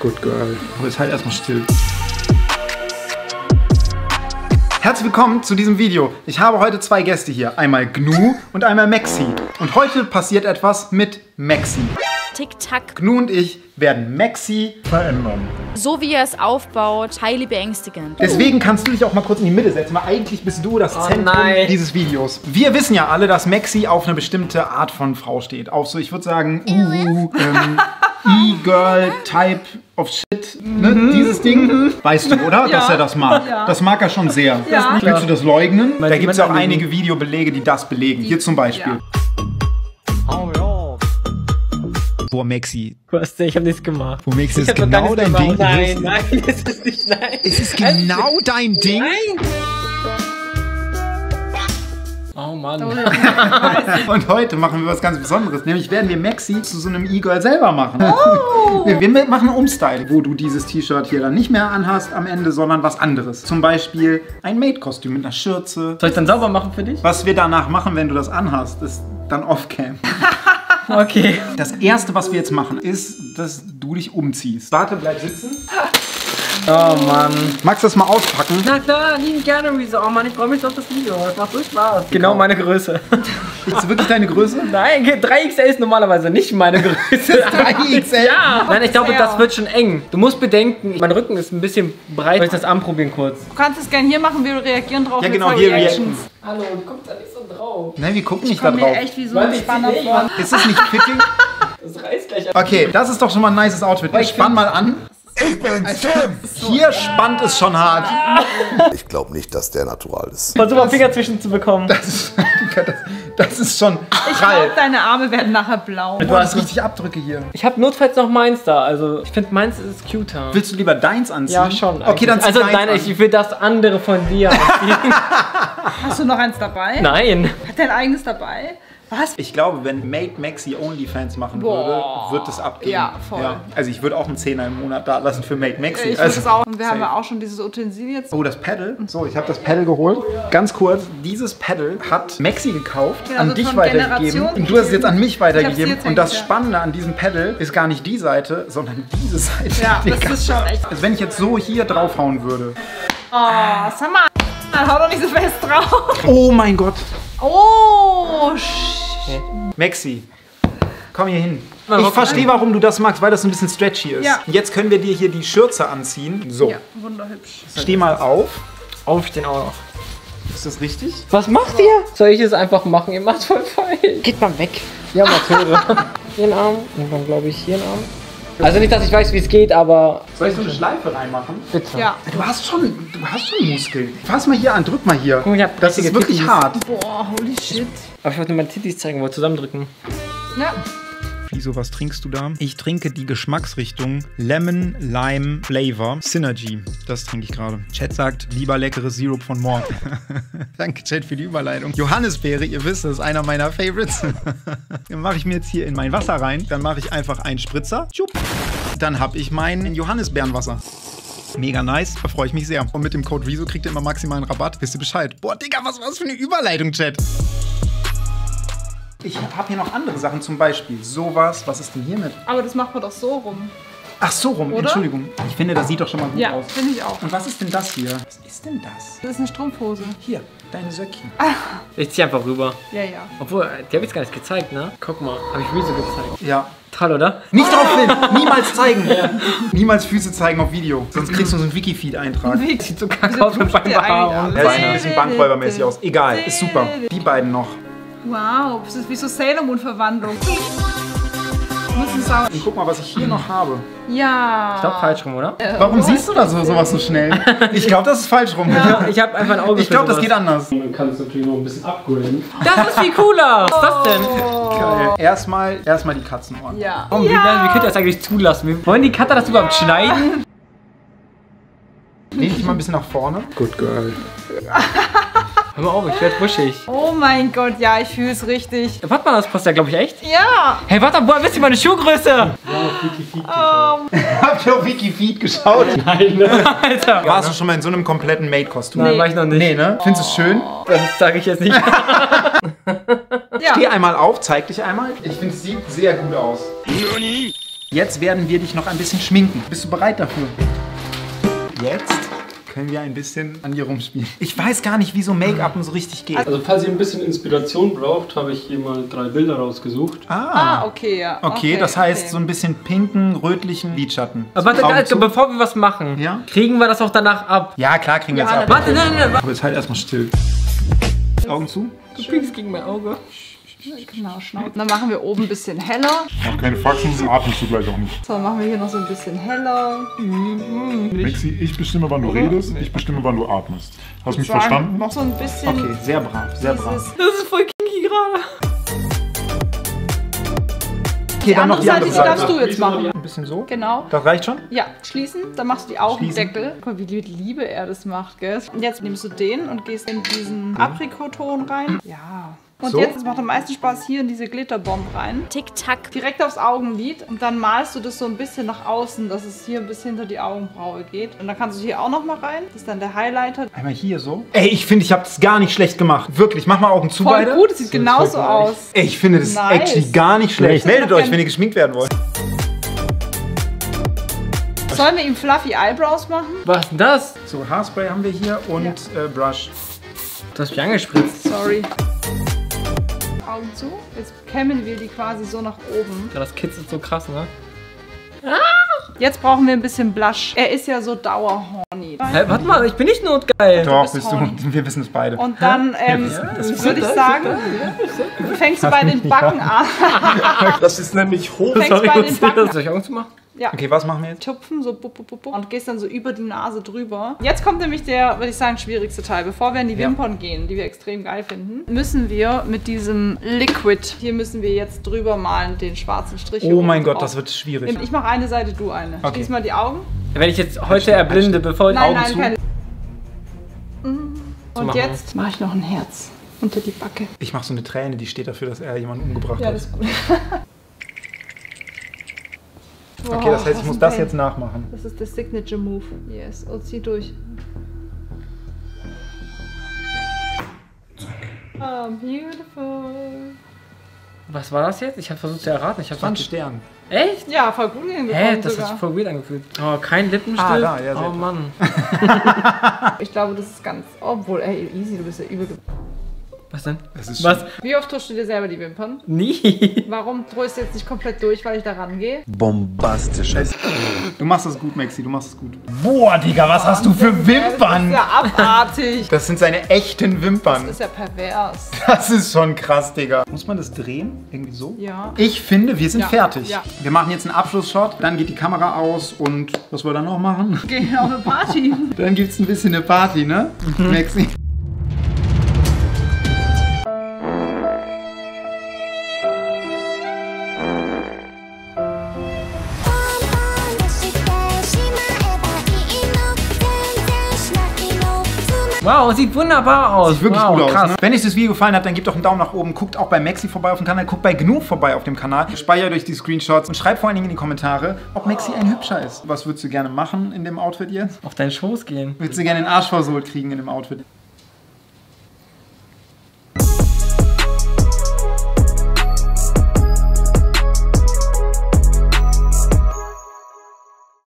Good girl. Aber ist halt erstmal still. Herzlich willkommen zu diesem Video. Ich habe heute zwei Gäste hier. Einmal Gnu und einmal Maxi. Und heute passiert etwas mit Maxi. Tick-Tack. Gnu und ich werden Maxi verändern. So wie er es aufbaut, highly beängstigend. Deswegen kannst du dich auch mal kurz in die Mitte setzen, weil eigentlich bist du das Zentrum dieses Videos. Wir wissen ja alle, dass Maxi auf eine bestimmte Art von Frau steht. Auf so, ich würde sagen, E-Girl Type of Shit. Ne? Dieses Ding. Weißt du, oder? Dass er das mag. Ja. Das mag er schon sehr. Ja. Willst du das leugnen? Da gibt es ja auch einige einige Videobelege, die das belegen. Hier zum Beispiel. Boah, Maxi. Was denn? Ich hab nichts gemacht. Boah, Maxi, Ich ist hab doch gar genau nichts dein Ding. gemacht. Nein, es ist nicht, nein. Es ist genau dein Ding. Nein. Oh Mann. Und heute machen wir was ganz Besonderes. Nämlich werden wir Maxi zu so einem E-Girl selber machen. Oh. Wir machen einen Umstyle, wo du dieses T-Shirt hier dann nicht mehr anhast am Ende, sondern was anderes. Zum Beispiel ein Maid-Kostüm mit einer Schürze. Soll ich dann sauber machen für dich? Was wir danach machen, wenn du das anhast, ist dann off-cam. Okay. Das erste, was wir jetzt machen, ist, dass du dich umziehst. Warte, bleib sitzen. Oh Mann. Magst du das mal auspacken? Na klar, lieben gerne, Rezo. Oh Mann, ich freue mich auf das Video. Das macht so Spaß. Genau meine Größe. Ist das wirklich deine Größe? Nein, 3XL ist normalerweise nicht meine Größe. 3XL? Ja. Nein, ich glaube, das wird schon eng. Du musst bedenken, mein Rücken ist ein bisschen breit. Soll ich das anprobieren kurz? Du kannst es gerne hier machen, wir reagieren drauf. Ja, mit genau, so hier Reactions. reacten. Hallo, du guckst da nicht so drauf. Nein, wir gucken nicht da Kommt mir drauf. echt wie so ein Spanner vor. Ist das nicht fitting? Das reißt gleich ab. Okay, das ist doch schon mal ein nices Outfit. Ich spann mal an. Ich bin Tim. Hier spannt es schon hart. Ich glaube nicht, dass der natural ist. Versuch mal Finger zwischen zu bekommen. Das ist schon Ich prall. glaube, deine Arme werden nachher blau. Du hast richtig Abdrücke hier. Ich habe notfalls noch meins da. Also, ich finde meins ist cuter. Willst du lieber deins anziehen? Ja, schon. Okay, dann zieh also, deins nein, an. ich will das andere von dir anziehen. Hast du noch eins dabei? Nein. Hat dein eigenes dabei? Was? Ich glaube, wenn Made Maxi Onlyfans machen Boah. würde, wird es abgehen. Ja, voll. Also ich würde auch einen 10er im Monat da lassen für Made Maxi. Ich würde Also, es auch. Und wir haben safe. ja auch schon dieses Utensil jetzt. Oh, das Pedal. So, ich habe das Pedal geholt. Ganz kurz, dieses Pedal hat Maxi gekauft, Genau, an so dich von weitergegeben. Generation. Und du hast es jetzt an mich Ich hab's weitergegeben. jetzt Und das hängt, ja. Spannende an diesem Pedal ist gar nicht die Seite, sondern diese Seite. Ja, das Digga. ist schon echt. Also wenn ich jetzt so hier draufhauen würde. Oh, sag mal. Hau doch nicht so fest drauf. Oh mein Gott. Oh, Maxi, komm hier hin. Na, Ich hopp verstehe, warum du das magst, weil das so ein bisschen stretchy ist. Ja. Jetzt können wir dir hier die Schürze anziehen. So, Ja, wunderhübsch. steh mal auf. Aufstehen auch noch. Ist das richtig? Was macht ihr? Soll ich es einfach machen? Ihr macht voll falsch. Geht mal weg. Ja, Amateure. Hier einen Arm und dann glaube ich hier einen Arm. Also nicht, dass ich weiß, wie es geht, aber Soll ich so eine Schleife reinmachen? bitte. Ja. Du hast schon Muskeln. Fass mal hier an, drück mal hier. Guck mal, ich hab Das ist richtige wirklich Tittis. hart. Boah, holy shit. Aber ich wollte meine Tittis zeigen, wollte zusammendrücken. Ja. Wieso, was trinkst du da? Ich trinke die Geschmacksrichtung Lemon Lime Flavor Synergy. Das trinke ich gerade. Chat sagt, lieber leckeres Syrup von More. Danke, Chat, für die Überleitung. Johannisbeere, ihr wisst, das ist einer meiner Favorites. Dann mache ich mir jetzt hier in mein Wasser rein. Dann mache ich einfach einen Spritzer. Tschupp. Dann habe ich mein Johannisbeerenwasser. Mega nice, da freue ich mich sehr. Und mit dem Code Rezo kriegt ihr immer maximalen Rabatt. Wisst ihr Bescheid? Boah, Digga, was war das für eine Überleitung, Chat? Ich habe hier noch andere Sachen, zum Beispiel sowas. Was ist denn hier mit? Aber das macht man doch so rum. Ach so rum, Oder? Entschuldigung. Ich finde, das sieht doch schon mal gut Ja, aus. finde ich auch. Und was ist denn das hier? Was ist denn das? Das ist eine Strumpfhose. Hier, deine Söckchen. Ich zieh einfach rüber. Ja, ja. Obwohl, die habe ich gar nicht gezeigt, ne? Guck mal, habe ich Rezo gezeigt. Ja. Toll, oder? Nicht drauf filmen, niemals zeigen. Niemals Füße zeigen auf Video. Sonst kriegst du so einen Wikifeed-Eintrag. Sieht so kacke aus mit meinem der Haar. eigentlich Er sieht ein bisschen bankräubermäßig aus. Egal, ist super. Die beiden noch. Wow, das ist wie so Sailor Moon Verwandlung. Müssen sagen. Und guck mal, was ich hier noch habe. Ja. Ich glaube falsch rum, oder? Warum siehst du das sowas so schnell? Ich glaube, das ist falsch rum. Ich habe einfach ein Auge Ich glaube, für das geht anders. Man kann es natürlich noch ein bisschen upgraden. Das ist viel cooler. Was ist das denn? Geil. Erstmal die Katzenohren. Ja. Warum, wie könnt ihr das eigentlich zulassen? Wir wollen die Cutter das überhaupt schneiden? Lehn dich mal ein bisschen nach vorne. Good girl. Hör mal auf, ich werde wuschig. Oh mein Gott, ja, ich fühle es richtig. Warte mal, das passt ja, glaube ich, echt. Ja. Hey, warte, woher wisst ihr meine Schuhgröße? Habt ihr auf Wikifeed geschaut? Alter. Warst du schon mal in so einem kompletten Maid-Kostüm? Nein, war ich noch nicht. Nee, ne? Findest du es schön? Das sage ich jetzt nicht. Ja. Steh einmal auf, zeig dich einmal. Ich finde, es sieht sehr gut aus. Jetzt werden wir dich noch ein bisschen schminken. Bist du bereit dafür? Jetzt können wir ein bisschen an dir rumspielen. Ich weiß gar nicht, wie so Make-up so richtig geht. Also falls ihr ein bisschen Inspiration braucht, habe ich hier mal 3 Bilder rausgesucht. Okay, ja. Okay, das heißt so ein bisschen pinken, rötlichen Lidschatten. Aber warte, also, bevor wir was machen, kriegen wir das auch danach ab? Ja, klar kriegen wir es ab. Warte, nein. Aber jetzt halt erstmal still. Augen zu. Du piekst gegen mein Auge. Genau, Schnauze. Dann machen wir oben ein bisschen heller. Mach keine Faxen, atmest du gleich auch nicht. So, dann machen wir hier noch so ein bisschen heller. Maxi, ich bestimme, wann du redest, ich bestimme, wann du atmest. Hast du mich verstanden? Noch so ein bisschen. Okay, sehr brav, sehr brav. Das ist voll kinky gerade. Die andere Seite, die darfst du jetzt machen. Ein bisschen so. Genau. Das reicht schon? Ja, schließen. Dann machst du die Augendeckel. Guck mal, wie mit Liebe er das macht, gell? Und jetzt nimmst du den und gehst in diesen Aprikoton rein. Ja. Und So? jetzt, es macht am meisten Spaß, hier in diese Glitterbomb rein. Tick-Tack. Direkt aufs Augenlid. Und dann malst du das so ein bisschen nach außen, dass es hier bis hinter die Augenbraue geht. Und dann kannst du hier auch noch mal rein. Das ist dann der Highlighter. Einmal hier so. Ey, ich finde, ich habe das gar nicht schlecht gemacht. Wirklich, mach mal Augen zu Voll beide. gut, es sieht genauso aus. Ey, ich finde das Nice. actually gar nicht schlecht. Meldet euch, wenn ihr geschminkt werden wollt. Sollen wir ihm Fluffy Eyebrows machen? Was ist denn das? So, Haarspray haben wir hier und Brush. Du hast mich angespritzt. Sorry. Augen zu. Jetzt kämmen wir die quasi so nach oben. Ja, das kitzelt so krass, ne? Jetzt brauchen wir ein bisschen Blush. Er ist ja so dauerhorny. Hey, warte mal, ich bin nicht notgeil. Doch, bist bist du. horny. Wir wissen es beide. Und dann würde ich sagen, fängst du bei den Backen an. Das ist nämlich hoch. Fängst bei den Backen an. Soll ich Augen zu machen? Ja. Okay, was machen wir jetzt? Tupfen, so bup, bup, bup, bup, und gehst dann so über die Nase drüber. Jetzt kommt nämlich der, würde ich sagen, schwierigste Teil. Bevor wir an die Wimpern gehen, die wir extrem geil finden, müssen wir mit diesem Liquid, hier müssen wir jetzt drüber malen, den schwarzen Strich. Oh mein oben Gott, das drauf. wird schwierig. Ich mache eine Seite, du eine. Okay. Schließ mal die Augen. Wenn ich jetzt heute erblinde, bevor ich Nein, Augen nein, zu... keine. Und machen. jetzt mache ich noch ein Herz unter die Backe. Ich mache so eine Träne, die steht dafür, dass er jemanden umgebracht Ja, hat. das ist gut. Okay, das heißt, ich was muss ein das Pain. jetzt nachmachen. Das ist der Signature Move. Yes. Und zieh durch. Oh, beautiful. Was war das jetzt? Ich habe versucht zu erraten. Ich habe 20 Sterne. Echt? Ja, voll gut hingekommen Hä? Das hat sogar. sich voll weird angefühlt. Oh, kein Lippenstift. da, ja, sehr oh toll. Mann. Ich glaube, das ist ganz... Obwohl, ey, easy, du bist ja übel... Was denn? Das ist Was? Wie oft tuschst du dir selber die Wimpern? Nie. Warum drehst du jetzt nicht komplett durch, weil ich da rangehe? Bombastisches. Du machst das gut, Maxi, du machst es gut. Boah, Digga, was hast du für Das ist Wimpern? ja abartig. Das sind seine echten Wimpern. Das ist ja pervers. Das ist schon krass, Digga. Muss man das drehen? Irgendwie so? Ja. Ich finde, wir sind Ja, fertig. ja. Wir machen jetzt einen Abschlussshot, dann geht die Kamera aus und was wir dann noch machen? Gehen auf eine Party. Dann gibt's ein bisschen eine Party, ne? Maxi. Wow, sieht wunderbar aus. Sieht wirklich wow, gut aus. krass. Ne? Wenn euch das Video gefallen hat, dann gebt doch einen Daumen nach oben. Guckt auch bei Maxi vorbei auf dem Kanal. Guckt bei Gnu vorbei auf dem Kanal. Speichert euch die Screenshots und schreibt vor allen Dingen in die Kommentare, ob Maxi ein Hübscher ist. Was würdest du gerne machen in dem Outfit jetzt? Auf deinen Schoß gehen. Würdest du gerne den Arsch versohlt kriegen in dem Outfit?